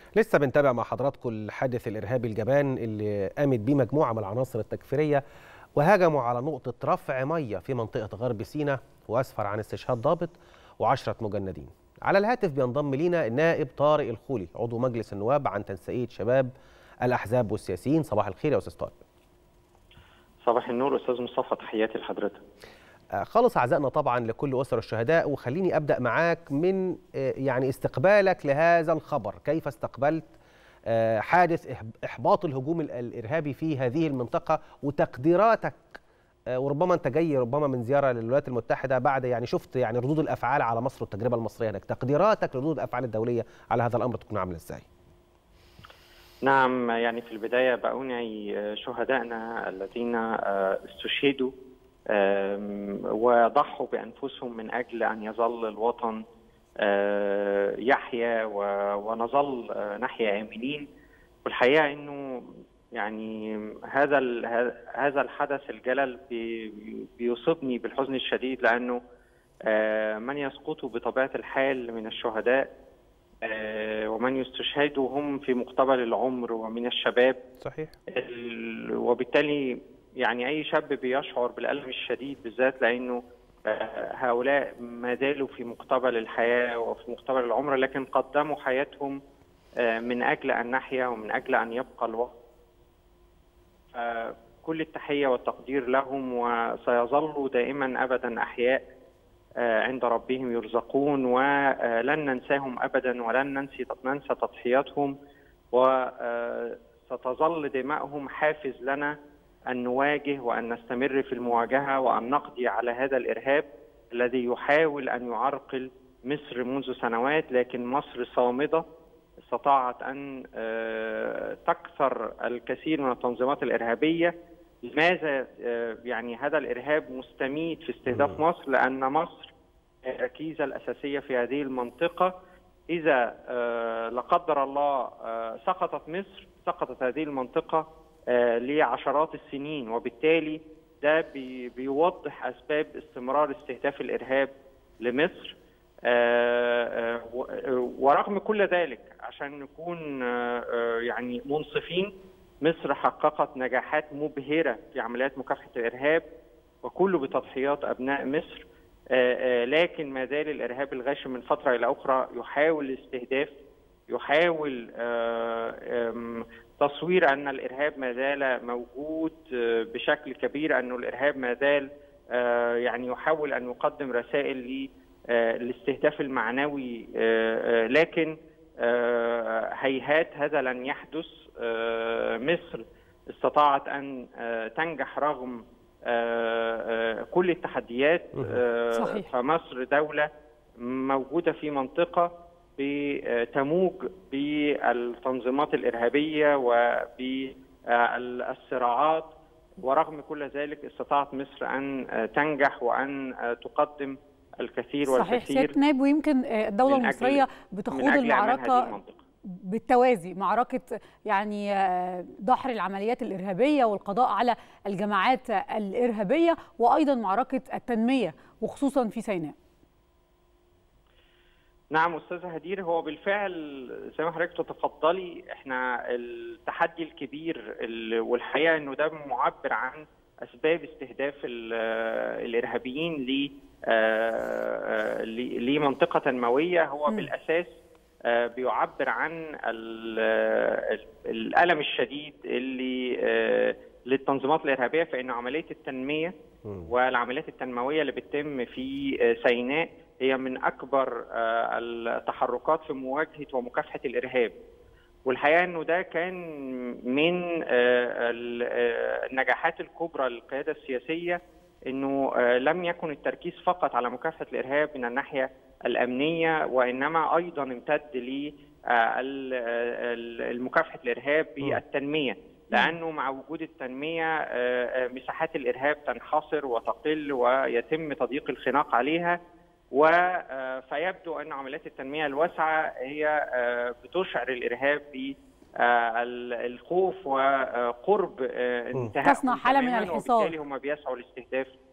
لسه بنتابع مع حضراتكم الحادث الإرهابي الجبان اللي قامت بيه مجموعة من العناصر التكفيرية وهاجموا على نقطة رفع مية في منطقة غرب سيناء وأسفر عن استشهاد ضابط و10 مجندين. على الهاتف بينضم لينا النائب طارق الخولي عضو مجلس النواب عن تنسيقية شباب الأحزاب والسياسيين. صباح الخير يا أستاذ طارق. صباح النور أستاذ مصطفى، تحياتي لحضرتك. خالص عزائنا طبعا لكل أسر الشهداء، وخليني أبدأ معاك من يعني استقبالك لهذا الخبر. كيف استقبلت حادث إحباط الهجوم الإرهابي في هذه المنطقة وتقديراتك، وربما أنت جاي ربما من زيارة للولايات المتحدة بعد يعني شفت يعني ردود الأفعال على مصر والتجربة المصرية هناك، تقديراتك لردود الأفعال الدولية على هذا الأمر تكون عاملة إزاي؟ نعم، يعني في البداية بأنعي شهدائنا الذين استشهدوا وضحوا بأنفسهم من أجل أن يظل الوطن يحيا ونظل نحيا آمنين. والحقيقة أنه يعني هذا الحدث الجلل بيصيبني بالحزن الشديد، لأنه من يسقط بطبيعة الحال من الشهداء ومن يستشهدوا هم في مقتبل العمر ومن الشباب. صحيح. وبالتالي يعني أي شاب بيشعر بالألم الشديد، بالذات لأنه هؤلاء ما زالوا في مقتبل الحياة وفي مقتبل العمر، لكن قدموا حياتهم من أجل أن نحيا ومن أجل أن يبقى الوطن. كل التحية والتقدير لهم، وسيظلوا دائما أبدا أحياء عند ربهم يرزقون، ولن ننساهم أبدا ولن ننسى تضحياتهم، وستظل دماءهم حافز لنا أن نواجه وأن نستمر في المواجهة وأن نقضي على هذا الإرهاب الذي يحاول أن يعرقل مصر منذ سنوات. لكن مصر صامدة، استطاعت أن تكسر الكثير من التنظيمات الإرهابية. لماذا يعني هذا الإرهاب مستميت في استهداف مصر؟ لأن مصر الركيزة الأساسية في هذه المنطقة. إذا لا قدر الله سقطت مصر، سقطت هذه المنطقة لعشرات السنين، وبالتالي ده بيوضح أسباب استمرار استهداف الإرهاب لمصر. ورغم كل ذلك، عشان نكون يعني منصفين، مصر حققت نجاحات مبهرة في عمليات مكافحة الإرهاب، وكله بتضحيات أبناء مصر. لكن ما زال الإرهاب الغاشم من فترة إلى أخرى يحاول الاستهداف، يحاول تصوير أن الإرهاب ما زال موجود بشكل كبير، أن الإرهاب ما زال يعني يحاول أن يقدم رسائل للاستهداف المعنوي. لكن هيهات هذا لن يحدث. مصر استطاعت أن تنجح رغم كل التحديات. صحيح. فمصر دولة موجودة في منطقة بتموج بالتنظيمات الإرهابية وبالصراعات، ورغم كل ذلك استطاعت مصر أن تنجح وأن تقدم الكثير والكثير. صحيح سيادة نائب، ويمكن الدولة المصرية بتخوض المعركة بالتوازي، معركة يعني دحر العمليات الإرهابية والقضاء على الجماعات الإرهابية، وأيضا معركة التنمية وخصوصا في سيناء. نعم أستاذة هدير، هو بالفعل زي ما حضرتك تتفضلي، احنا التحدي الكبير والحقيقة انه ده معبر عن أسباب استهداف الإرهابيين لمنطقة تنموية. هو بالأساس بيعبر عن الألم الشديد اللي للتنظيمات الإرهابية، فإن عملية التنمية والعمليات التنموية اللي بتتم في سيناء هي من أكبر التحركات في مواجهة ومكافحة الإرهاب. والحقيقة أنه ده كان من النجاحات الكبرى للقيادة السياسية، أنه لم يكن التركيز فقط على مكافحة الإرهاب من الناحية الأمنية، وإنما أيضا امتد لمكافحة الإرهاب بالتنمية، لأنه مع وجود التنمية مساحات الإرهاب تنحصر وتقل ويتم تضييق الخناق عليها. فيبدو أن عمليات التنمية الواسعة هي بتشعر الإرهاب بالخوف وقرب انتهاء، تصنع حالة من الحصار، وبالتالي هم بيسعوا لاستهداف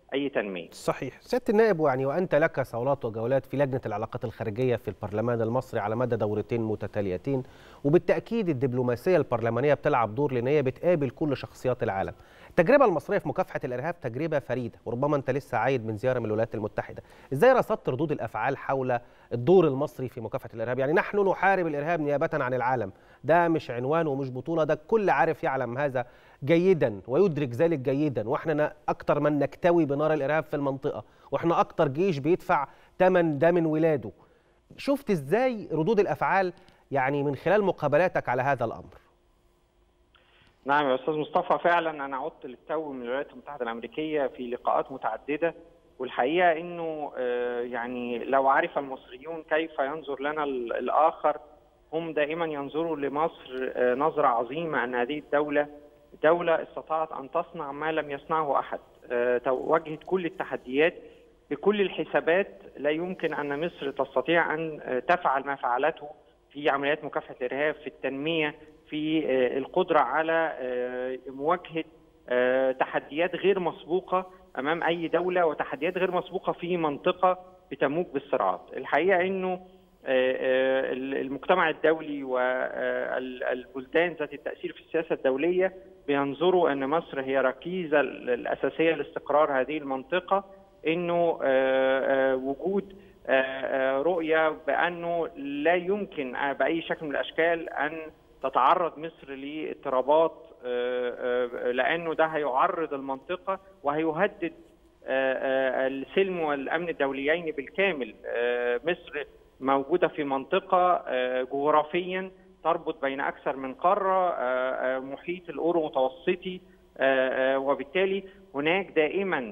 أي تنمية. صحيح. سيادة النائب، وأنت لك صولات وجولات في لجنة العلاقات الخارجية في البرلمان المصري على مدى دورتين متتاليتين، وبالتأكيد الدبلوماسية البرلمانية بتلعب دور لأن هي بتقابل كل شخصيات العالم. التجربة المصرية في مكافحة الإرهاب تجربة فريدة، وربما أنت لسه عايد من زيارة من الولايات المتحدة. إزاي رصدت ردود الأفعال حول الدور المصري في مكافحة الإرهاب؟ يعني نحن نحارب الإرهاب نيابة عن العالم، ده مش عنوان ومش بطولة، ده الكل عارف يعلم هذا جيدا ويدرك ذلك جيدا، واحنا اكتر من نكتوي بنار الارهاب في المنطقه، واحنا اكتر جيش بيدفع ثمن ده من ولاده. شفت ازاي ردود الافعال يعني من خلال مقابلاتك على هذا الامر؟ نعم يا استاذ مصطفى، فعلا انا عدت للتو من الولايات المتحده الامريكيه في لقاءات متعدده، والحقيقه انه يعني لو عرف المصريون كيف ينظر لنا الاخر، هم دائما ينظروا لمصر نظره عظيمه، ان هذه دولة استطاعت أن تصنع ما لم يصنعه أحد، واجهت كل التحديات بكل الحسابات. لا يمكن أن مصر تستطيع أن تفعل ما فعلته في عمليات مكافحة الإرهاب، في التنمية، في القدرة على مواجهة تحديات غير مسبوقة أمام أي دولة، وتحديات غير مسبوقة في منطقة بتموج بالصراعات. الحقيقة أنه المجتمع الدولي والبلدان ذات التأثير في السياسة الدولية بينظروا أن مصر هي ركيزة الأساسية لاستقرار هذه المنطقة، أنه وجود رؤية بأنه لا يمكن بأي شكل من الأشكال أن تتعرض مصر لاضطرابات، لأنه ده هيعرض المنطقة وهيهدد السلم والأمن الدوليين بالكامل. مصر موجودة في منطقة جغرافيا تربط بين أكثر من قارة، محيط الأورو متوسطي، وبالتالي هناك دائما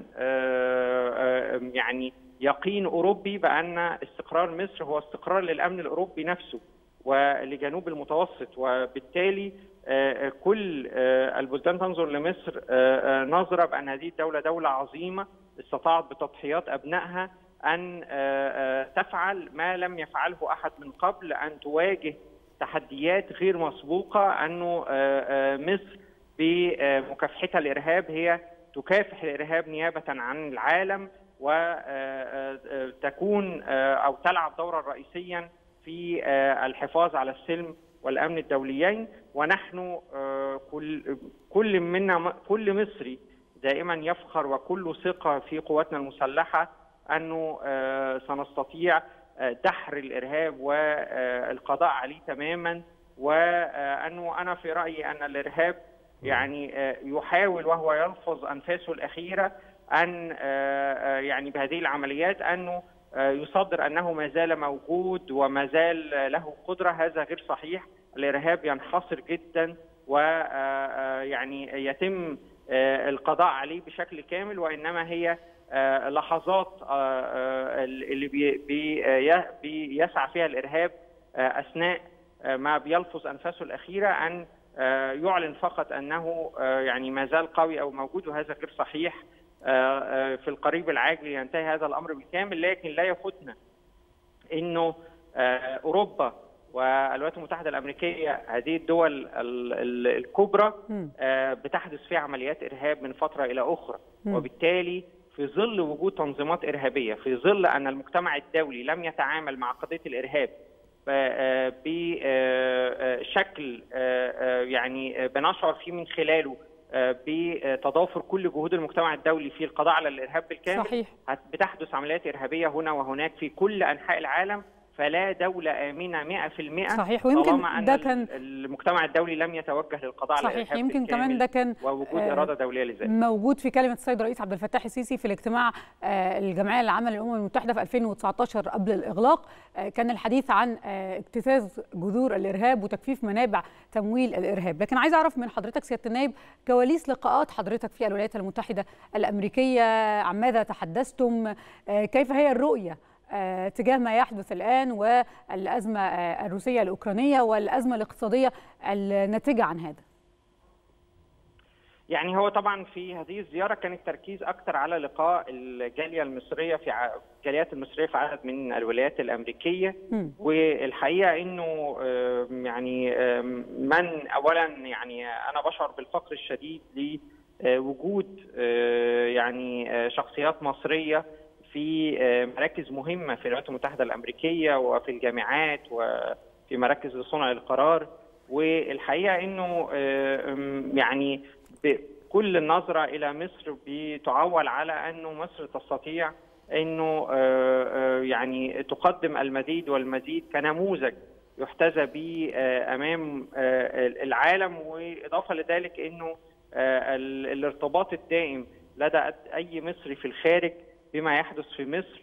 يعني يقين أوروبي بأن استقرار مصر هو استقرار للأمن الأوروبي نفسه ولجنوب المتوسط، وبالتالي كل البلدان تنظر لمصر نظرة بأن هذه الدولة دولة عظيمة استطاعت بتضحيات أبنائها أن تفعل ما لم يفعله أحد من قبل، أن تواجه تحديات غير مسبوقة، أنه مصر بمكافحتها الإرهاب هي تكافح الإرهاب نيابة عن العالم، وتكون أو تلعب دورا رئيسيا في الحفاظ على السلم والأمن الدوليين. ونحن كل مصري دائما يفخر وكل ثقة في قواتنا المسلحة أنه سنستطيع دحر الإرهاب والقضاء عليه تماما، وأنه أنا في رأيي أن الإرهاب يعني يحاول وهو يلفظ أنفاسه الأخيرة أن يعني بهذه العمليات أنه يصدر أنه ما زال موجود وما زال له قدرة. هذا غير صحيح. الإرهاب ينحصر جدا ويعني يتم القضاء عليه بشكل كامل، وإنما هي لحظات اللي بيسعى فيها الإرهاب أثناء ما بيلفظ أنفاسه الأخيرة أن يعلن فقط أنه يعني ما زال قوي أو موجود، وهذا غير صحيح. في القريب العاجل ينتهي هذا الأمر بالكامل، لكن لا يفوتنا أنه أوروبا والولايات المتحدة الأمريكية، هذه الدول الكبرى بتحدث فيها عمليات إرهاب من فترة إلى أخرى، وبالتالي في ظل وجود تنظيمات إرهابية، في ظل أن المجتمع الدولي لم يتعامل مع قضية الإرهاب بشكل يعني بنشعر فيه من خلاله بتضافر كل جهود المجتمع الدولي في القضاء على الإرهاب بالكامل. صحيح. بتحدث عمليات إرهابية هنا وهناك في كل أنحاء العالم، فلا دولة آمنة 100%. صحيح. ويمكن ده كان المجتمع الدولي لم يتوجه للقضاء على الإرهاب. صحيح. يمكن كمان ده كان ووجود إرادة دولية لذلك موجود في كلمة السيد الرئيس عبد الفتاح السيسي في الاجتماع الجمعية العامة للأمم المتحدة في 2019 قبل الإغلاق. كان الحديث عن اجتثاث جذور الإرهاب وتجفيف منابع تمويل الإرهاب. لكن عايز أعرف من حضرتك سيادة النائب كواليس لقاءات حضرتك في الولايات المتحدة الأمريكية، عن ماذا تحدثتم؟ كيف هي الرؤية تجاه ما يحدث الآن والأزمة الروسية الأوكرانية والأزمة الاقتصادية الناتجة عن هذا؟ يعني هو طبعا في هذه الزيارة كان التركيز أكثر على لقاء الجالية المصرية الجاليات المصرية في عدد من الولايات الأمريكية. والحقيقة إنه يعني من أولا يعني أنا بشعر بالفقر الشديد وجود يعني شخصيات مصرية في مراكز مهمة في الولايات المتحدة الأمريكية وفي الجامعات وفي مراكز لصنع القرار. والحقيقة أنه يعني كل النظرة إلى مصر بتعول على أنه مصر تستطيع أنه يعني تقدم المزيد والمزيد كنموذج يحتذى به أمام العالم. وإضافة لذلك أنه الارتباط الدائم لدى أي مصري في الخارج بما يحدث في مصر.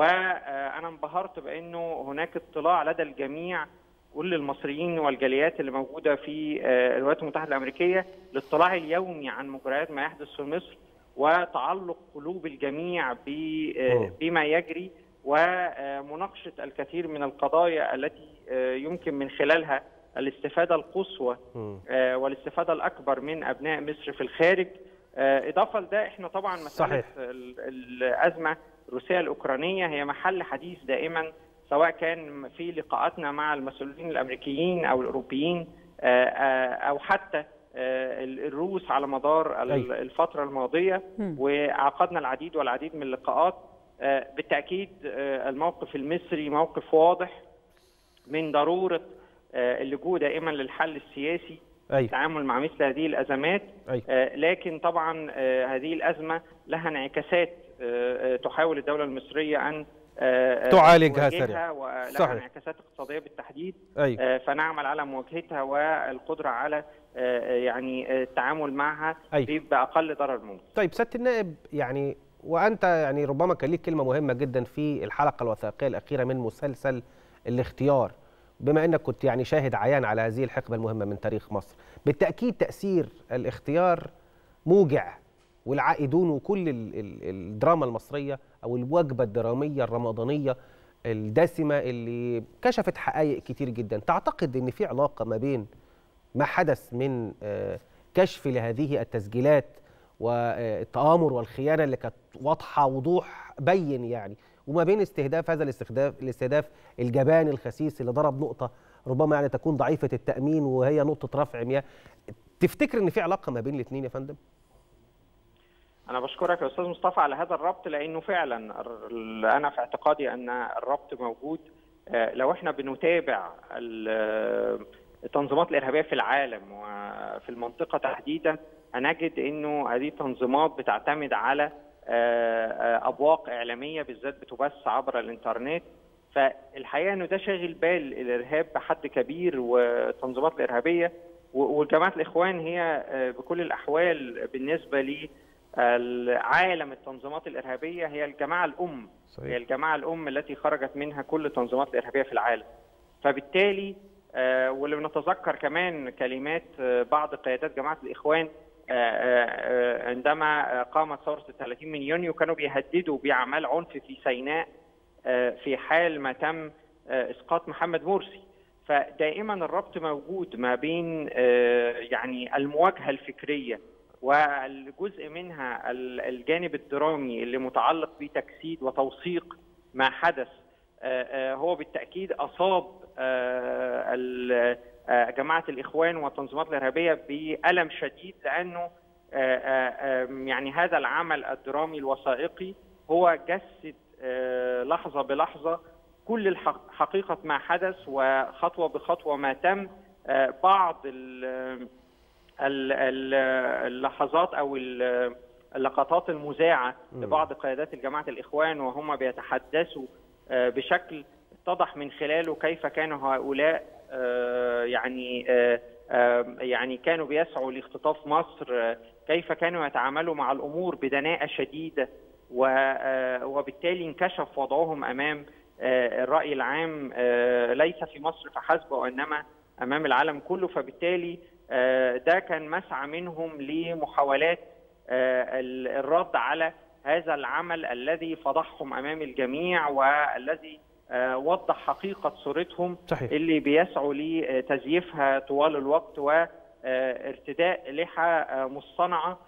وأنا انبهرت بأنه هناك اطلاع لدى الجميع، كل المصريين والجاليات اللي موجودة في الولايات المتحدة الأمريكية، الاطلاع اليومي عن مجريات ما يحدث في مصر وتعلق قلوب الجميع بما يجري، ومناقشة الكثير من القضايا التي يمكن من خلالها الاستفادة القصوى والاستفادة الأكبر من أبناء مصر في الخارج. إضافة لده احنا طبعا مسألة الأزمة الروسية الأوكرانية هي محل حديث دائما، سواء كان في لقاءاتنا مع المسؤولين الأمريكيين أو الأوروبيين أو حتى الروس على مدار الفترة الماضية، وعقدنا العديد والعديد من اللقاءات. بالتأكيد الموقف المصري موقف واضح من ضرورة اللجوء دائما للحل السياسي التعامل مع مثل هذه الأزمات. لكن طبعا هذه الأزمة لها انعكاسات تحاول الدولة المصرية أن تعالجها سريعا، ولها انعكاسات اقتصادية بالتحديد. فنعمل على مواجهتها والقدرة على يعني التعامل معها بأقل ضرر ممكن. طيب سيادة النائب، يعني وأنت يعني ربما كان ليك كلمة مهمة جدا في الحلقة الوثائقية الأخيرة من مسلسل الاختيار، بما أنك كنت يعني شاهد عيان على هذه الحقبة المهمة من تاريخ مصر. بالتأكيد تأثير الاختيار موجع، والعائدون وكل الدراما المصرية أو الوجبة الدرامية الرمضانية الدسمة اللي كشفت حقائق كتير جدا. تعتقد أن في علاقة ما بين ما حدث من كشف لهذه التسجيلات والتآمر والخيانة اللي كانت واضحة وضوح بين يعني، وما بين استهداف هذا الاستهداف الجبان الخسيس اللي ضرب نقطة ربما يعني تكون ضعيفة التأمين وهي نقطة رفع مياه؟ تفتكر ان في علاقة ما بين الاثنين يا فندم؟ أنا بشكرك يا أستاذ مصطفى على هذا الربط، لأنه فعلا أنا في اعتقادي أن الربط موجود. لو احنا بنتابع التنظيمات الإرهابية في العالم وفي المنطقة تحديدا، هنجد أنه هذه التنظيمات بتعتمد على أبواق إعلامية بالذات بتبث عبر الإنترنت. فالحقيقة أنه ده شاغل بال الإرهاب بحد كبير، والتنظيمات الإرهابية والجماعات الإخوان هي بكل الأحوال بالنسبة لي عالم التنظيمات الإرهابية هي الجماعة الأم. صحيح. هي الجماعة الأم التي خرجت منها كل التنظيمات الإرهابية في العالم. فبالتالي واللي بنتذكر كمان كلمات بعض قيادات جماعة الإخوان عندما قامت ثورة 30 من يونيو، كانوا بيهددوا بأعمال عنف في سيناء في حال ما تم إسقاط محمد مرسي. فدائما الربط موجود ما بين يعني المواجهة الفكرية والجزء منها الجانب الدرامي اللي متعلق بتجسيد وتوثيق ما حدث. هو بالتأكيد أصاب جماعة الإخوان والتنظيمات الإرهابية بألم شديد، لأنه يعني هذا العمل الدرامي الوثائقي هو جسد لحظة بلحظة كل حقيقة ما حدث وخطوة بخطوة ما تم. بعض اللحظات أو اللقطات المذاعة لبعض قيادات الجماعة الإخوان وهم بيتحدثوا بشكل اتضح من خلاله كيف كانوا هؤلاء يعني كانوا بيسعوا لاختطاف مصر، كيف كانوا يتعاملوا مع الأمور بدناءة شديدة، وبالتالي انكشف وضعهم أمام الرأي العام ليس في مصر فحسب وإنما أمام العالم كله. فبالتالي ده كان مسعى منهم لمحاولات الرد على هذا العمل الذي فضحهم أمام الجميع والذي وضح حقيقة صورتهم. صحيح. اللي بيسعوا لتزييفها طوال الوقت وارتداء لحى مصطنعة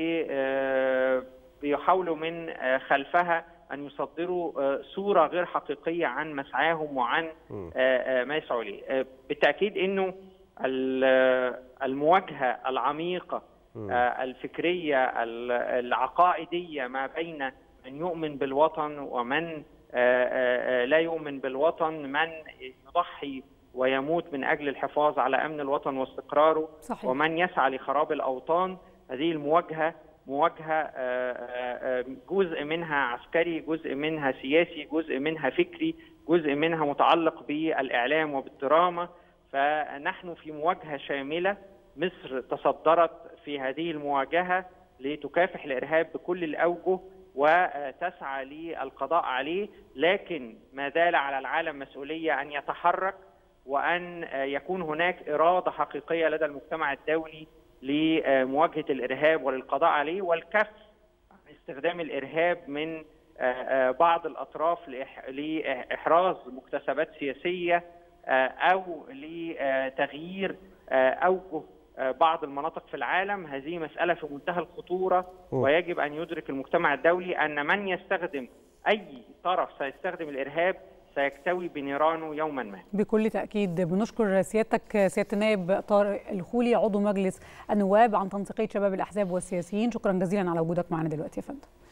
بيحاولوا من خلفها أن يصدروا صورة غير حقيقية عن مسعاهم وعن ما يسعوا ليه. بالتأكيد أنه المواجهة العميقة الفكرية العقائدية ما بين من يؤمن بالوطن ومن لا يؤمن بالوطن، من يضحي ويموت من أجل الحفاظ على أمن الوطن واستقراره، صحيح. ومن يسعى لخراب الأوطان. هذه المواجهة مواجهة جزء منها عسكري، جزء منها سياسي، جزء منها فكري، جزء منها متعلق بالإعلام وبالدراما. فنحن في مواجهة شاملة. مصر تصدرت في هذه المواجهة لتكافح الإرهاب بكل الأوجه وتسعى للقضاء عليه، لكن ما زال على العالم مسؤولية أن يتحرك وأن يكون هناك إرادة حقيقية لدى المجتمع الدولي لمواجهة الإرهاب وللقضاء عليه، والكف عن استخدام الإرهاب من بعض الأطراف لإحراز مكتسبات سياسية أو لتغيير أوجه بعض المناطق في العالم. هذه مسألة في منتهى الخطورة، ويجب أن يدرك المجتمع الدولي أن من يستخدم أي طرف سيستخدم الإرهاب سيكتوي بنيرانه يوما ما. بكل تأكيد. بنشكر سيادتك سيادة النائب طارق الخولي عضو مجلس النواب عن تنسيقية شباب الأحزاب والسياسيين. شكرا جزيلا على وجودك معنا دلوقتي يا فندم.